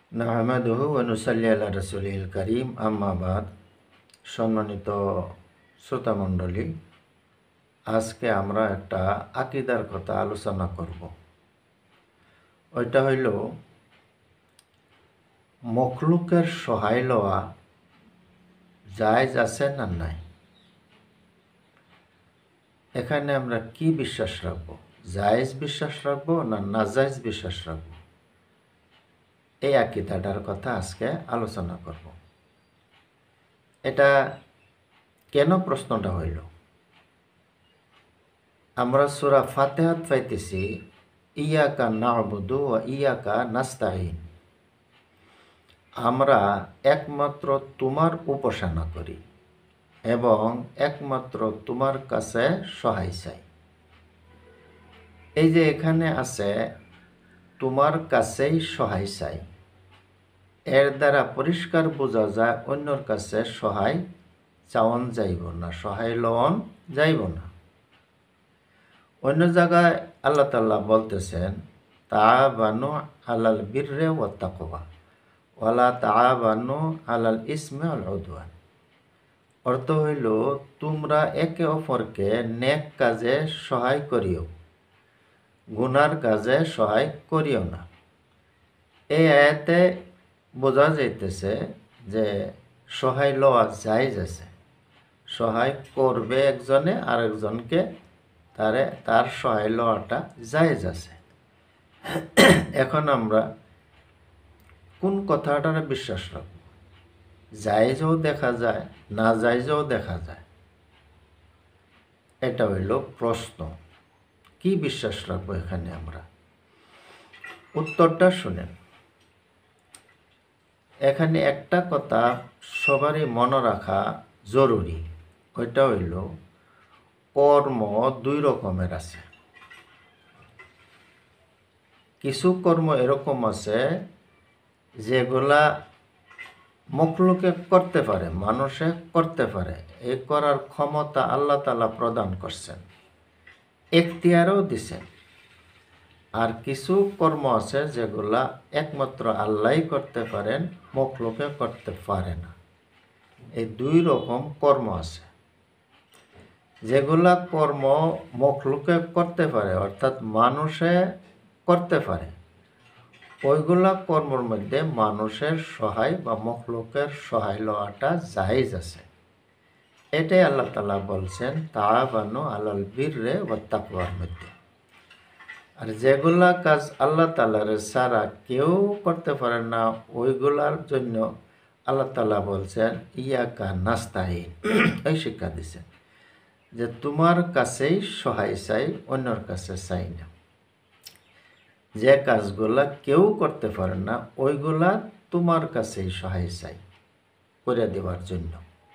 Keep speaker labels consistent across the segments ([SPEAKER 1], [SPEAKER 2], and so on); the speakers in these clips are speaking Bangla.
[SPEAKER 1] নাহমাদুহু ওয়া নুসাল্লি আলা রাসূলিল কারীম আম্মা বাদ। সম্মানিত শ্রোতামণ্ডলী, আজকে আমরা একটা আকীদার কথা আলোচনা করব। ওইটা হইল মখলুকের সহায় লওয়া জায়েজ আছে না নাই। এখানে আমরা কি বিশ্বাস রাখবো? জায়েজ বিশ্বাস রাখবো না নাজায়েজ বিশ্বাস রাখবো? এই আকীদাটার কথা আজকে আলোচনা করব। এটা কেন প্রশ্নটা হইল? আমরা সূরা ফাতিহাত পাইতেছি ইয়াকা না'বুদু ওয়া ইয়াকা নাস্তাঈন। আমরা একমাত্র তোমার উপাসনা করি এবং একমাত্র তোমার কাছে সহায় চাই। এই যে এখানে আছে তোমার কাছেই সহায় চাই, এর দ্বারা পরিষ্কার বোঝা যায় অন্যর কাছে সহায় চাওয়ান যাইব না, সহায় লওয়ান যাইব না। অন্য জায়গায় আল্লাহ তাআলা বলতেছেন তাআবানু আলাল বিররি ওয়াত তাকওয়া ওয়ালা তাআবানু আলাল ইসমি ওয়াল উদওয়ান। অর্থ হইল তোমরা একে অপরকে নেক কাজে সহায় করিও, গুনার কাজে সহায় করিও না। এই আয়াতে বোঝা যাইতেছে যে সহায় লওয়া জায়েজ আছে। সহায় করবে একজনে আরেকজনকে, তার সহায় লওয়াটা জায়েজ আছে। এখন আমরা কোন কথাটারে বিশ্বাস রাখব? জায়েজও দেখা যায়, না জায়েজও দেখা যায়। এটা হইল প্রশ্ন। কি বিশ্বাস রাখবো এখানে আমরা? উত্তরটা শুনেন। এখানে একটা কথা সবারই মনে রাখা জরুরি। ওইটা হইল কর্ম দুই রকমের আছে। কিছু কর্ম এরকম আছে যেগুলা মখলুকে করতে পারে, মানুষে করতে পারে। এই করার ক্ষমতা আল্লাহ তাআলা প্রদান করছেন, এখতিয়ারও দিছেন। আর কিছু কর্ম আছে যেগুলা একমাত্র আল্লাহই করতে পারেন, মখলুকে করতে পারে না। এই দুই রকম কর্ম আছে। যেগুলা কর্ম মখলুকে করতে পারে অর্থাৎ মানুষে করতে পারে, ওইগুলা কর্মের মধ্যে মানুষের সহায় বা মখলুকের সহায় লওয়াটা জায়েজ আছে। এটাই আল্লাহ তাআলা বলছেন তাআবানু আলাল বিররি ওয়াত তাকওয়ার মধ্যে। আর যেগুলা কাজ আল্লাহ তাআলার ছাড়া কেউ করতে পারে না, ওইগুলার জন্য আল্লাহ তাআলা বলছেন ইয়াকা নাস্তাঈন। এই শিক্ষা দিচ্ছেন যে তোমার কাছেই সহায় চাই, অন্যর কাছে চাই না। যে কাজগুলা কেউ করতে পারে না ওইগুলা তোমার কাছেই সহায় চাই করে দেওয়ার জন্য।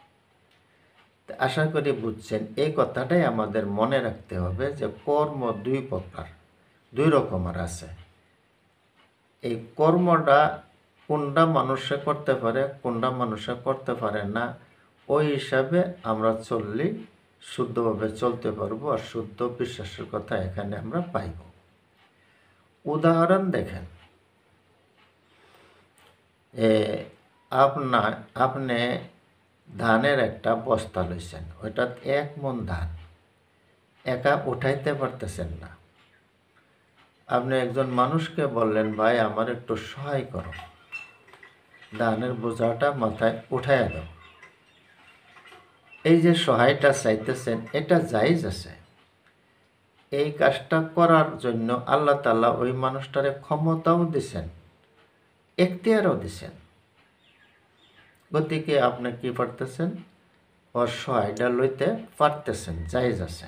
[SPEAKER 1] আশা করি বুঝছেন। এই কথাটাই আমাদের মনে রাখতে হবে যে কর্ম দুই প্রকার, দুই রকমের আছে। এই কর্মটা কোনটা মানুষে করতে পারে, কোনটা মানুষে করতে পারে না, ওই হিসাবে আমরা চললে শুদ্ধভাবে চলতে পারবো আর শুদ্ধ বিশ্বাসের কথা এখানে আমরা পাইব। উদাহরণ দেখেন, আপনি ধানের একটা বস্তা লইছেন, ওইটা 1 মণ ধান, একা উঠাইতে পারতেছেন না। আপনি একজন মানুষকে বললেন ভাই আমার একটু সহায় করো, ধানের বোঝাটা মাথায় উঠাইয়া দাও। এই যে সহায়টা চাইতেছেন এটা জায়েজ আছে। এই কাজটা করার জন্য আল্লাহ তাআলা ওই মানুষটারে ক্ষমতাও দিছেন, এখতিয়ারও দিছেন। গতিকে আপনি কি পারতেছেন? ওর সহায়টা লইতে পারতেছেন, জায়েজ আছে।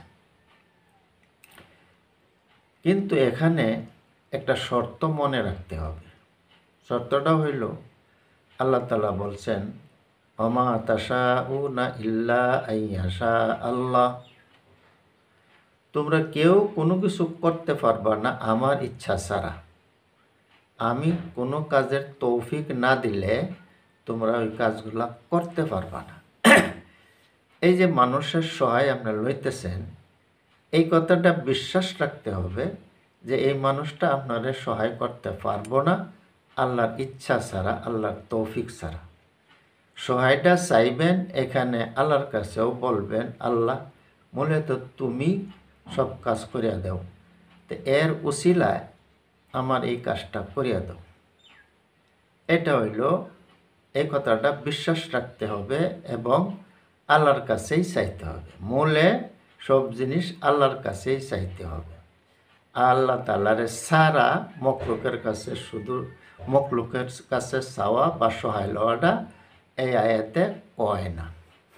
[SPEAKER 1] কিন্তু এখানে একটা শর্ত মনে রাখতে হবে। শর্তটা হইল আল্লাহ তাআলা বলছেন ওমা তাশাউনা ইল্লা আইয়াশা আল্লাহ। তোমরা কেউ কোনো কিছু করতে পারবা না আমার ইচ্ছা ছাড়া। আমি কোনো কাজের তৌফিক না দিলে তোমরা ওই কাজগুলা করতে পারবা না। এই যে মানুষের সহায় আপনারা লইতেছেন, এই কথাটা বিশ্বাস রাখতে হবে যে এই মানুষটা আপনাদের সহায় করতে পারবো না, আল্লাহর ইচ্ছা ছাড়া, আল্লাহর তৌফিক ছাড়া। সহায়টা চাইবেন এখানে আল্লাহর কাছেও বলবেন, আল্লাহ মূলত তুমি সব কাজ করিয়া দাও, তো এর উসিলায় আমার এই কাজটা করিয়া দাও। এটা হইল, এই কথাটা বিশ্বাস রাখতে হবে এবং আল্লাহর কাছেই চাইতে হবে। মূলে সব জিনিস আল্লাহর কাছেই চাইতে হবে। আল্লাহ তাআলারে সারা মখলুকের কাছে, শুধু মখলুকের কাছে চাওয়া বা সহায় লওয়াটা এই আয়াতে কয় না।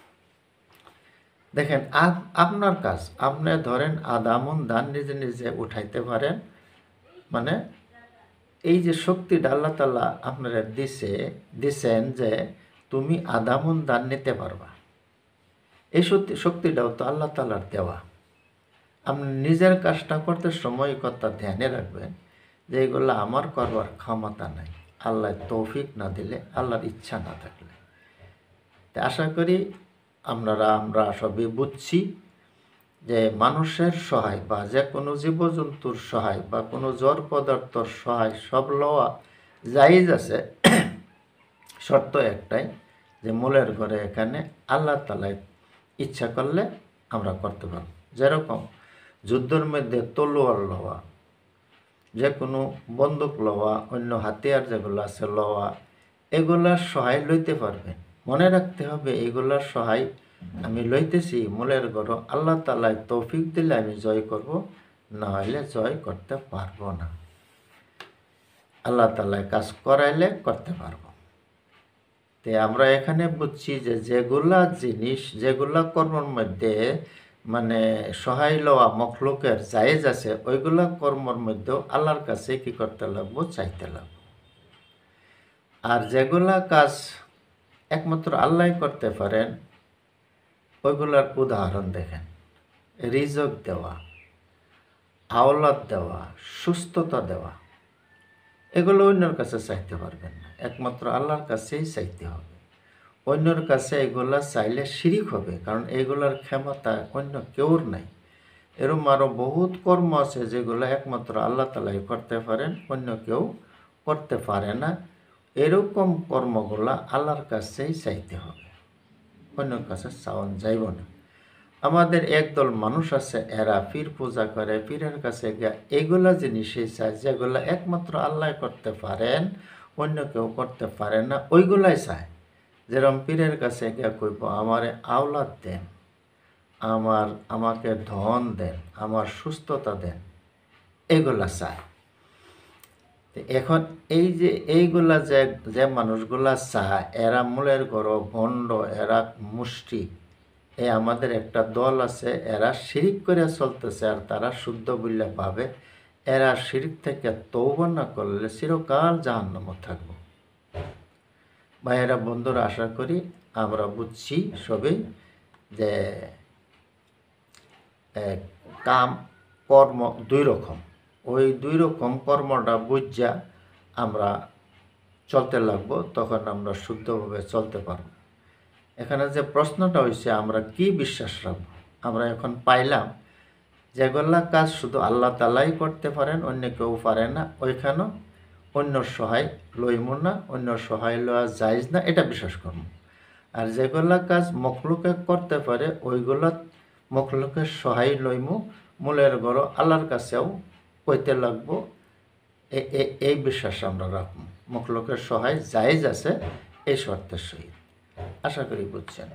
[SPEAKER 1] দেখেন, আপনার কাজ, আপনি ধরেন আদামুন দান নিজে নিজে উঠাইতে পারেন, মানে এই যে শক্তিটা আল্লাহ তাআলা আপনারা দিছেন যে তুমি আদামুন দান নিতে পারবা, এই শক্তিটাও তো আল্লাহ তাআলার দেওয়া। আপনি নিজের কাজটা করতে সময় কথা ধ্যানে রাখবেন যে এগুলো আমার করবার ক্ষমতা নাই, আল্লাহ তৌফিক না দিলে, আল্লাহর ইচ্ছা না থাকলে। তা আশা করি আমরা সবই বুঝছি যে মানুষের সহায় বা যে কোনো জীবজন্তুর সহায় বা কোনো জড় পদার্থর সহায় সব লওয়া জায়েজ আছে। শর্ত একটাই, যে মূলের ঘরে এখানে আল্লাহ তাআলা ইচ্ছা করলে আমরা করতে পারব। যেরকম যুদ্ধের মধ্যে তলোয়ার লওয়া, যে কোনো বন্দুক লওয়া, অন্য হাতিয়ার যেগুলো আছে লওয়া, এগুলার সহায় লইতে পারবেন। মনে রাখতে হবে এগুলার সহায় আমি লইতেছি মূলের ঘর আল্লাহ তাআলা তৌফিক দিলে আমি জয় করব, না হলে জয় করতে পারবো না। আল্লাহ তাআলা কাজ করাইলে করতে পারবো। তে আমরা এখানে বুঝছি যে যেগুলা জিনিস, যেগুলা কর্মের মধ্যে মানে সহায় লওয়া মখলুকের জায়েজ আছে, ওইগুলা কর্মের মধ্যেও আল্লাহর কাছে কি করতে লাগবো, চাইতে লাগবো। আর যেগুলা কাজ একমাত্র আল্লাহ করতে পারেন, ওইগুলার উদাহরণ দেখেন। রিজক দেওয়া, আওলাদ দেওয়া, সুস্থতা দেওয়া, এগুলো অন্যের কাছে চাইতে পারবেন না, একমাত্র আল্লাহর কাছেই চাইতে হবে। অন্যের কাছে এগুলা চাইলে শিরিক হবে, কারণ এগুলার ক্ষমতা অন্য কেউর নাই। এরকম আরও বহুত কর্ম আছে যেগুলো একমাত্র আল্লাহ তাআলাই করতে পারেন, অন্য কেউ করতে পারে না। এরকম কর্মগুলা আল্লাহর কাছেই চাইতে হবে, অন্যের কাছে চাওয়ান যাইব না। আমাদের একদল মানুষ আছে, এরা পীর পূজা করে, পীরের কাছে গিয়া এগুলা জিনিসই চায় যেগুলা একমাত্র আল্লাহ করতে পারেন, অন্য কেউ করতে পারে না, ওইগুলাই চায়। যেরকম পীরের কাছে গিয়া কইব আমারে আওলাদ দেন, আমাকে ধন দেন, আমার সুস্থতা দেন, এগুলা চায়। এখন এই যে এইগুলা যে মানুষগুলা চায়, এরা মূলের গড় ভণ্ড, এরা মুষ্টি। আমাদের একটা দল আছে, এরা শিরিক করে চলতেছে, আর তারা শুদ্ধ বললে ভাবে এরা শিরিক থেকে তওবা না করলে চিরকাল জাহান্নামে থাকবো। ভাইয়েরা, বন্ধুরা, আশা করি আমরা বুঝছি সবই যে কাম কর্ম দুই রকম। ওই দুই রকম কর্মটা বুঝা আমরা চলতে লাগবো, তখন আমরা শুদ্ধভাবে চলতে পারবো। এখানে যে প্রশ্নটা হয়েছে আমরা কি বিশ্বাস রাখবো, আমরা এখন পাইলাম যেগুলা কাজ শুধু আল্লাহ তাআলাই করতে পারেন, অন্য কেউ পারে না, ওইখানেও অন্য সহায় লইমু না, অন্য সহায় লওয়া যাইজ না, এটা বিশ্বাস করবো। আর যেগুলা কাজ মখলুকে করতে পারে, ওইগুলা মখলুকের সহায় লইমু, মূলের গড় আল্লাহর কাছেও কইতে লাগবো, এই বিশ্বাস আমরা রাখবো। মখলুকের সহায় জায়েজ আছে এই শর্তের সহিত। আশা করি বুঝছেন।